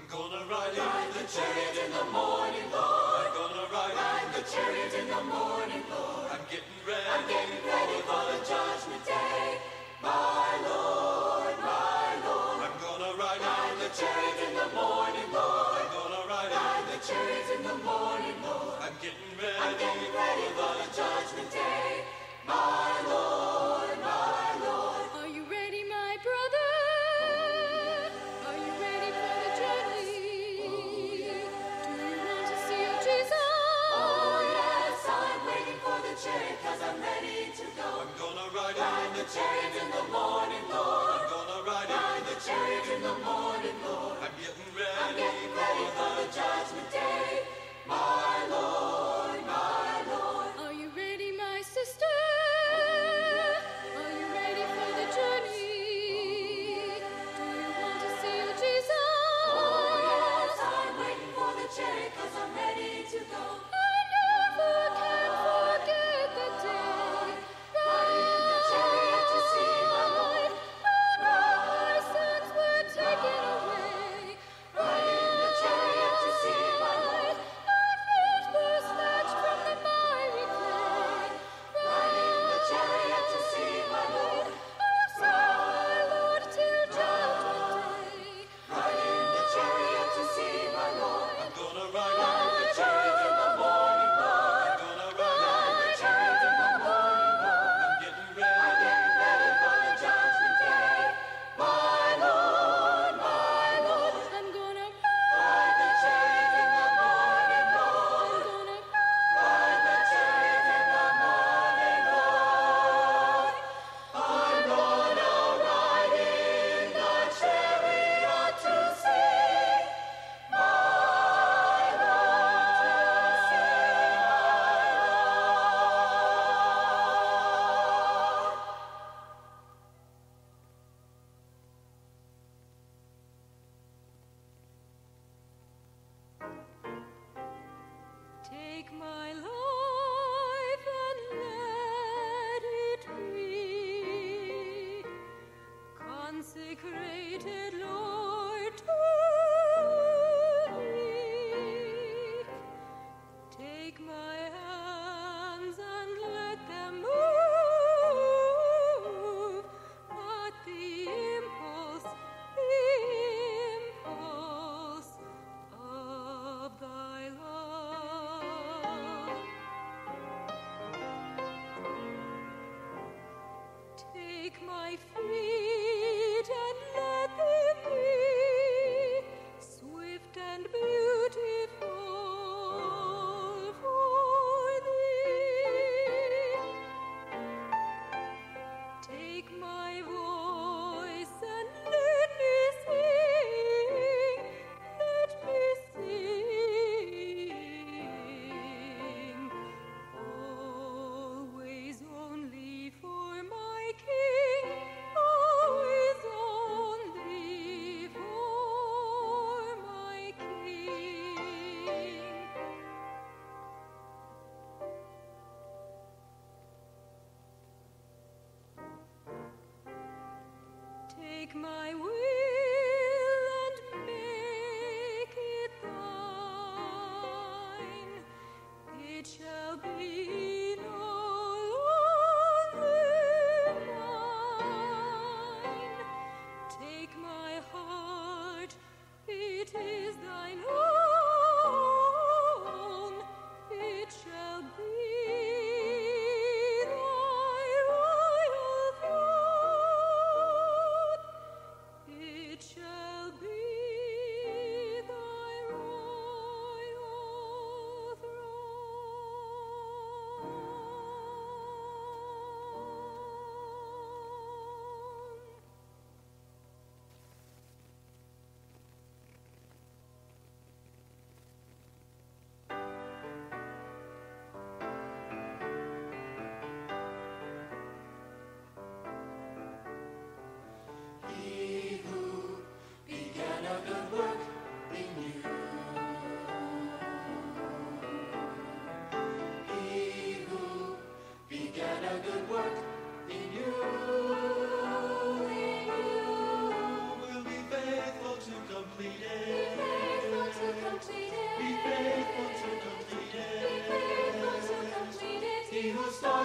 gonna ride the chariot in the morning, Lord. I'm gonna ride the chariot in the morning, Lord. I'm getting ready for the judgment day. My Lord, my Lord. I'm gonna ride the chariot in the morning, Lord. I'm gonna ride the chariot in the morning, Lord. I'm getting ready for the judgment day. My Lord, my Lord. Are you ready, my brother? Are you ready for the journey? Do you want to see your Jesus? Oh yes, I'm waiting for the chariot 'cause I'm ready to go. I'm gonna ride the chariot in the morning, Lord. I'm gonna ride the chariot in the morning, Lord. I'm getting ready for the judgment day. My Lord, my Lord. Are you ready, my sister? Are you ready for the journey? Do you want to see your Jesus? Oh yes, I'm waiting for the chariot 'cause I'm ready to go. I never can forget the day. Riding in the chariot to see my Lord.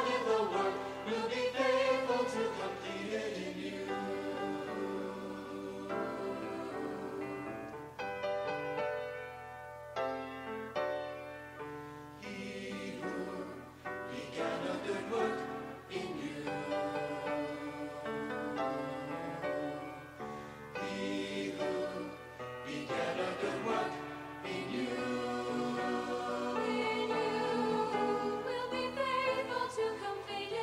started the work will be faithful to complete it in you. He who began a good work in you, he who began a good work in you, will be faithful to complete it.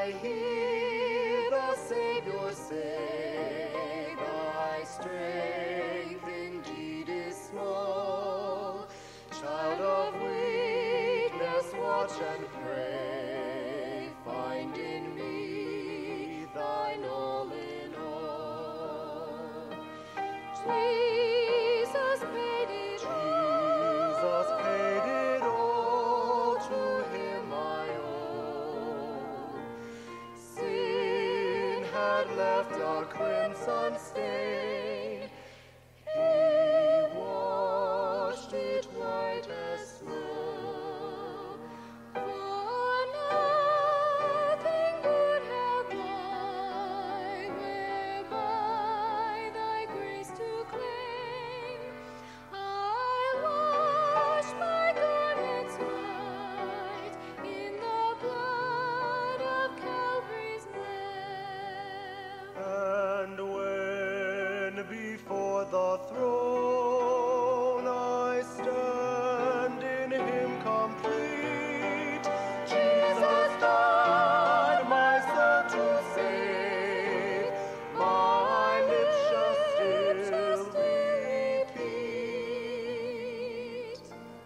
I hear the Savior say, thy strength indeed is small. Child of weakness, watch and pray. Find in me thine all in all. Jesus paid it Jesus paid it all, to him I owe. Sin had left a crimson stain, he washed it white as snow. For nothing good have I, whereby thy grace to claim. I wash my garments white in the blood of Calvary's Lamb. And when before the throne I stand in him complete, Jesus died my soul to save, my lips shall still repeat.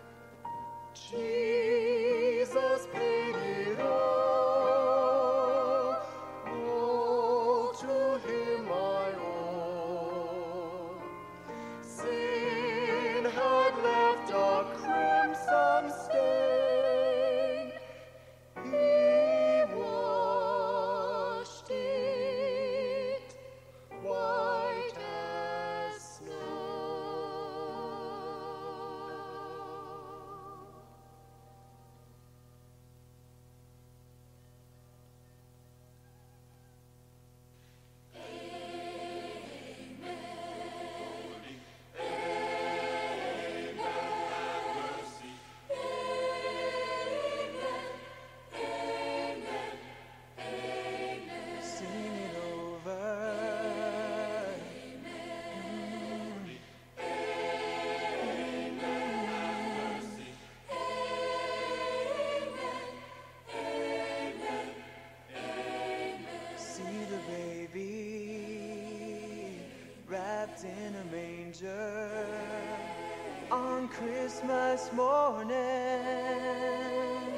Jesus paid it all to him I owe. Sin had left a crimson stain, he washed it white as snow. Sing it over. See the baby wrapped in a manger on Christmas morning.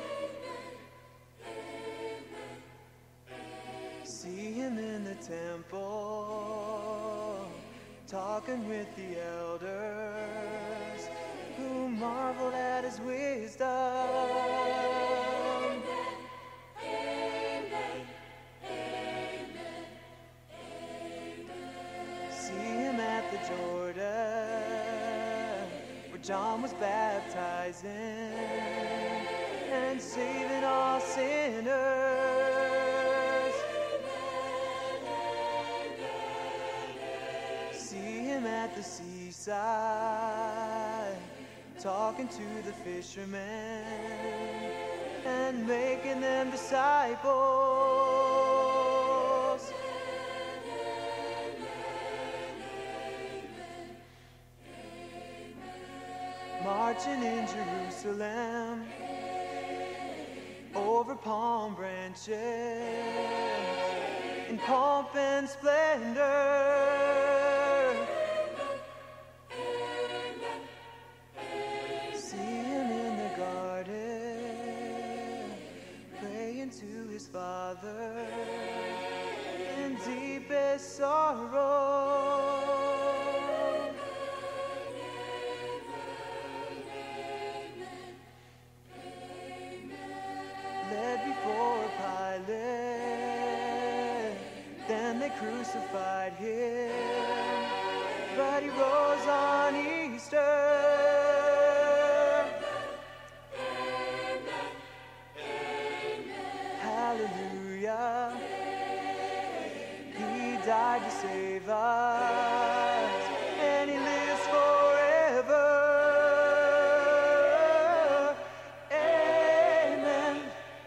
See him in the temple, talking with the elders, who marveled at his wisdom. See him at the Jordan, where John was baptizing and saving all sinners. See him at the seaside, talking to the fishermen and making them disciples. Marching in Jerusalem over palm branches in pomp and splendor. See him in the garden praying to his Father in deepest sorrow. Led before Pilate, then they crucified him, but he rose on Easter. Hallelujah. He died to save us, and he lives forever. Amen.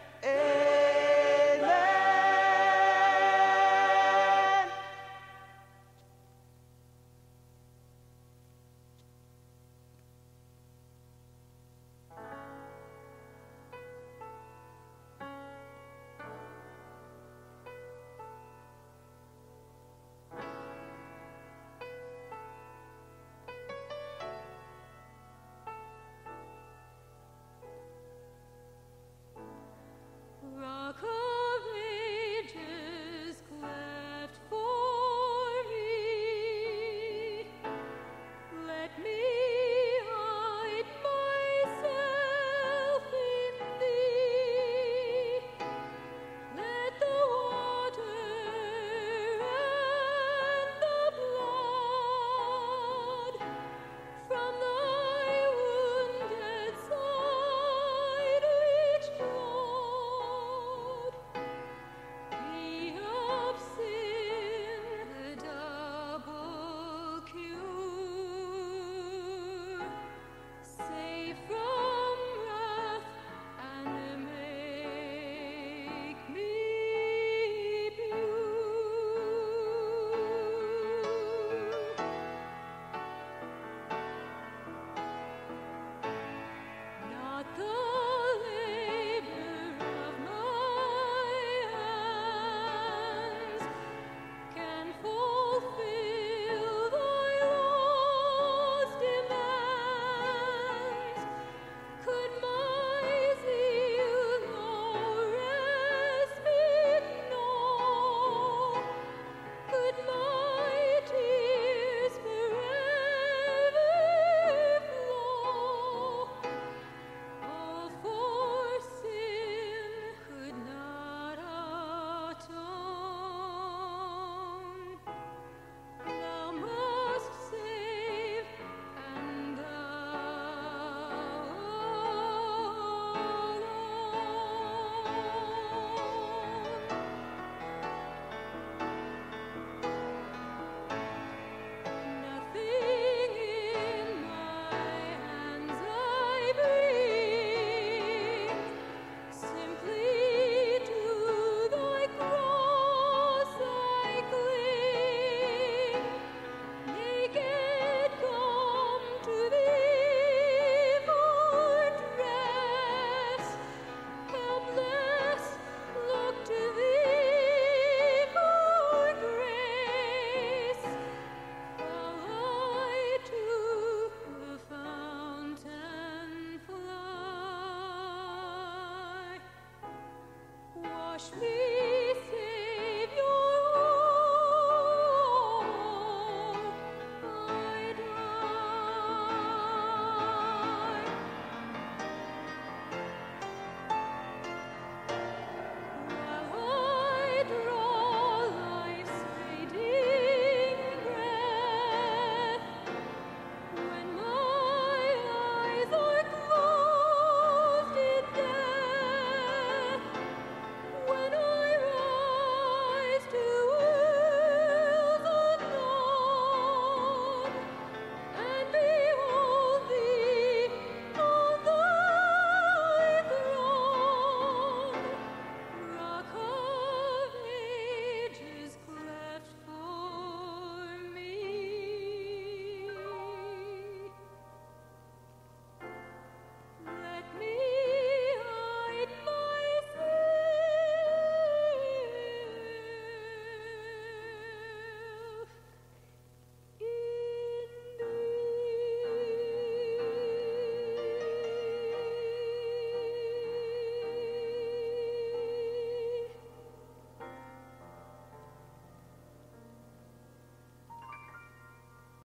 Amen. wash me